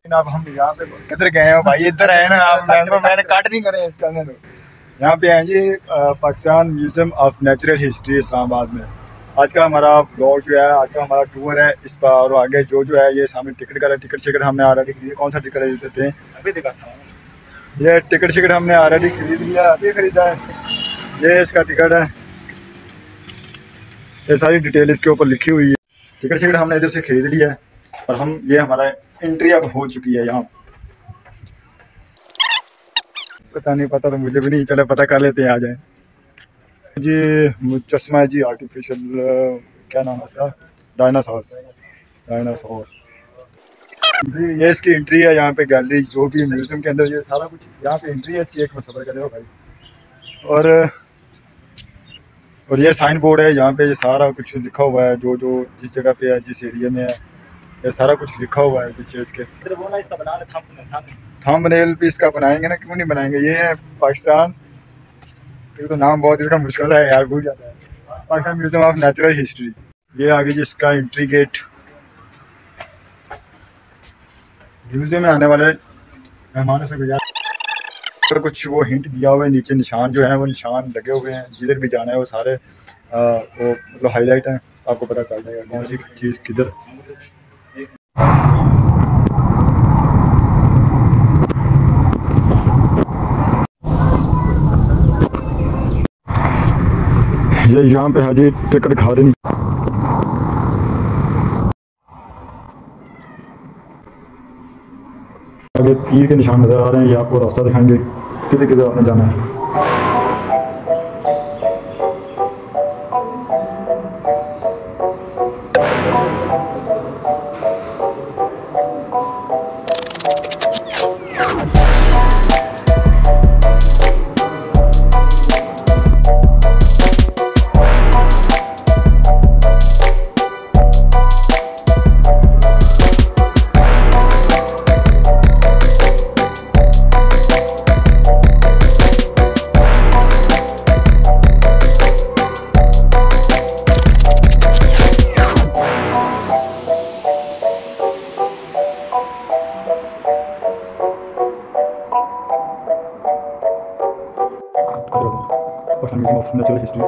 अब हम यहाँ पे किधर गए हो भाई? इधर है ना आप, मैंने काट नहीं करे चलने दो। यहाँ पे हैं जी Pakistan museum of natural history Islamabad में। आज का हमारा ब्लॉग जो है, आज का हमारा टूर है इस पर। और आगे जो है ये सामने टिकट का टिकट शिकट हमने ऑलरेडी खरीदी। कौन सा टिकट है देते हैं अभी दिखाता हूँ। ये टिकट शिकट हमने ऑलरेडी खरीद लिया, अभी खरीदा है। ये इसका टिकट है, ये सारी डिटेल इसके ऊपर लिखी हुई है। टिकट शिकट हमने इधर से खरीद लिया है और हम ये हमारा एंट्री अब हो चुकी है यहाँ। पता नहीं, पता तो मुझे भी नहीं, चले पता कर लेते हैं। आ जाए जी, मुजस्समा है जी आर्टिफिशियल, क्या नाम है इसका, डायनासोर जी। ये इसकी एंट्री है यहाँ पे, गैलरी जो भी म्यूजियम के अंदर ये सारा कुछ यहाँ पे एंट्री है इसकी। एक मसला कर रहे हो भाई। और ये साइन बोर्ड है यहाँ पे, ये सारा कुछ लिखा हुआ है जो जिस जगह पे है, जिस एरिया में है, ये सारा कुछ लिखा हुआ है पीछे इसके। इसका बना थंबनेल भी इसका बनाएंगे ना, क्यों नहीं बनाएंगे। ये है पाकिस्तान, ये तो नाम बहुत इसका मुश्किल है यार, भूल जाता है। Pakistan museum of natural history. ये आगे जिसका एंट्री गेट। म्यूजियम में आने वाले मेहमानों से गुजारिश, तो कुछ वो हिंट दिया हुआ है नीचे, निशान जो है वो निशान लगे हुए हैं, जिधर भी जाना है वो सारे वो मतलब हाईलाइट हैं, आपको पता चल जाएगा कौन सी चीज़ किधर। ये यहाँ पे हाजी टिकट खा रही। आगे तीर के निशान नजर आ रहे हैं, ये आपको रास्ता दिखाएंगे किधर किधर आपने जाना है। Museum of Natural History.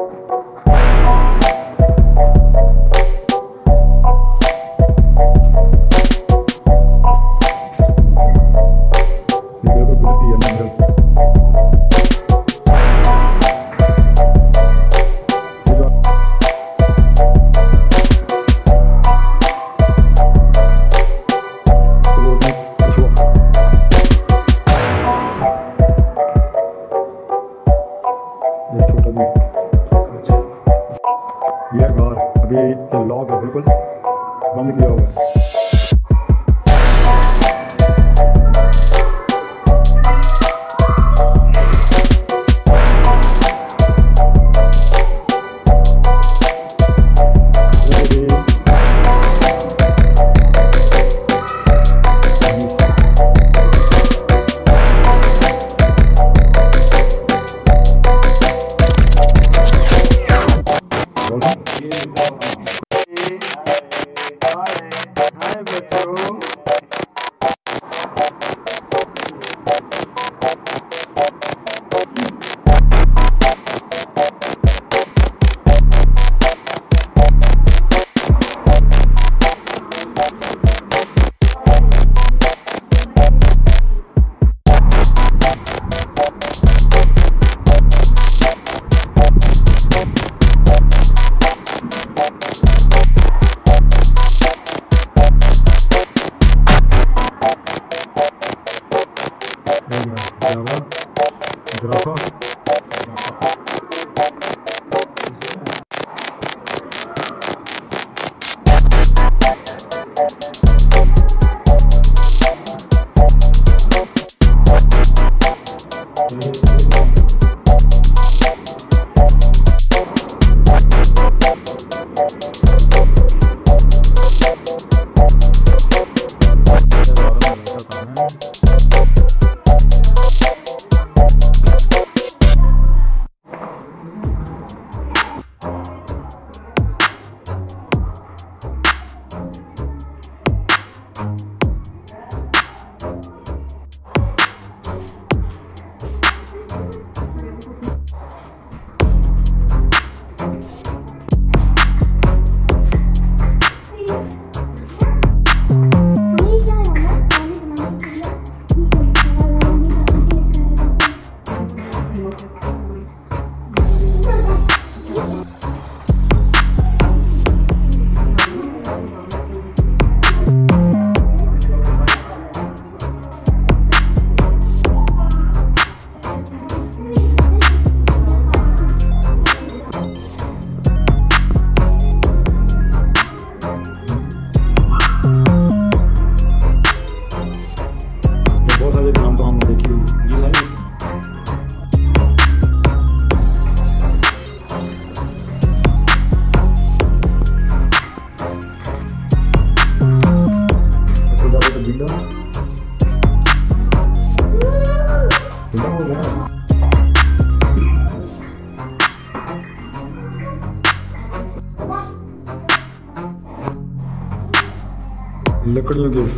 लकड़ियों के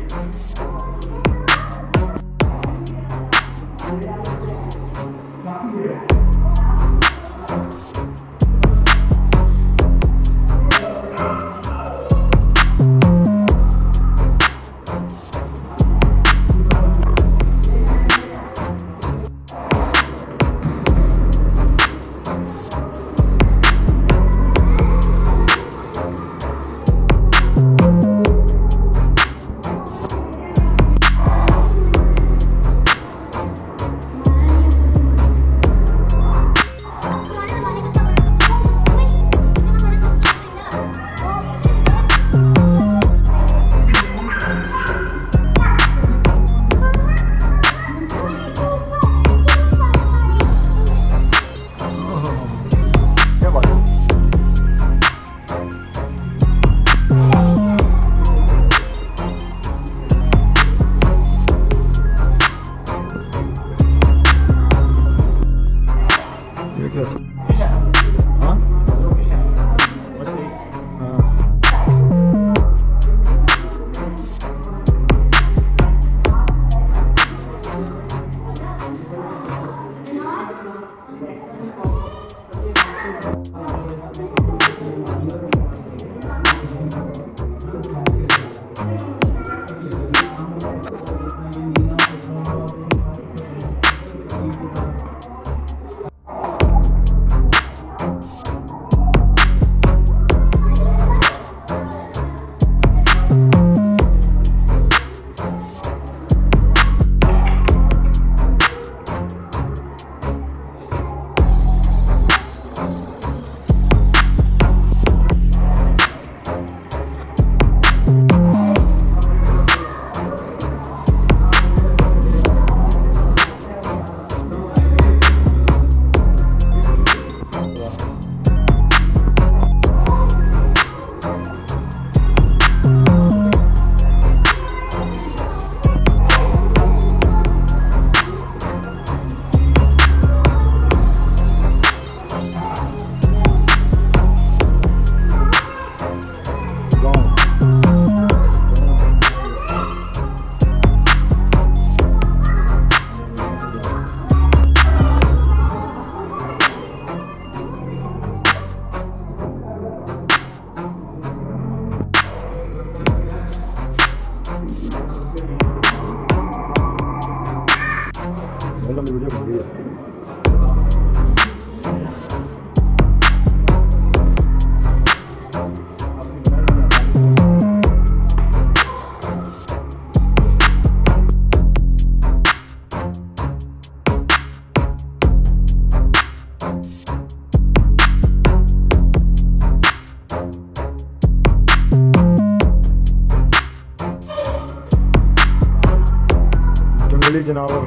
जनावर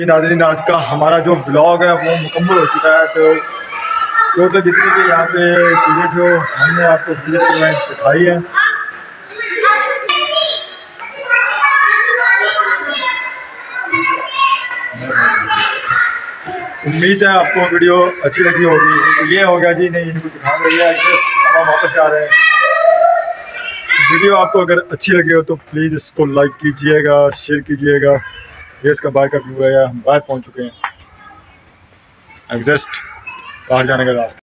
जी नाज़रीन, आज का हमारा जो व्लॉग है वो मुकम्मल हो चुका है। तो टोटल जितनी भी यहाँ पे चीज़ें जो हमने आपको विजिट करवाई दिखाई है। उम्मीद है आपको वीडियो अच्छी लगी होगी। तो ये हो गया जी, नहीं इनको दिखा रही है, जस्ट हम वापस आ रहे हैं। वीडियो आपको अगर अच्छी लगी हो तो प्लीज़ इसको लाइक कीजिएगा, शेयर कीजिएगा। ये इसका बाहर का व्यू है, हम बाहर पहुँच चुके हैं, एग्जस्ट बाहर जाने का रास्ता।